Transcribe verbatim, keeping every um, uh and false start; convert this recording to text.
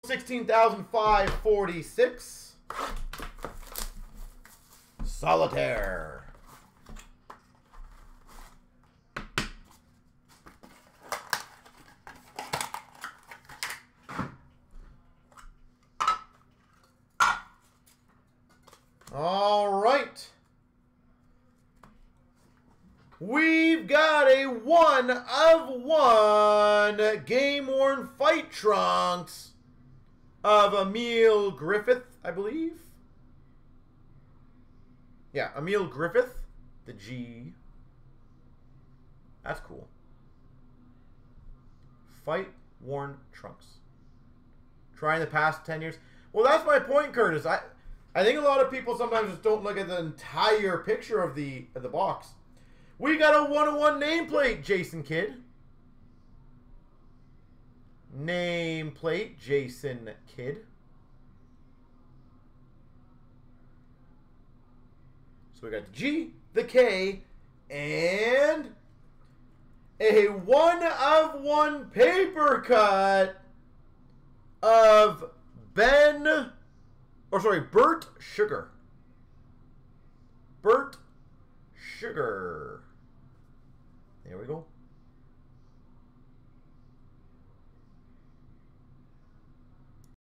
sixteen thousand five hundred forty-six. Solitaire. All right. We've got a one of one game-worn fight trunks of Emil Griffith, I believe. Yeah, Emil Griffith, the G. That's cool. Fight-worn trunks. Trying the past ten years. Well, that's my point, Curtis. I I think a lot of people sometimes just don't look at the entire picture of the of the box. We got a one oh one nameplate, Jason Kidd. Nameplate, Jason Kidd. So we got the G, the K, and a one of one paper cut of Ben, or sorry, Bert Sugar. Bert Sugar. There we go.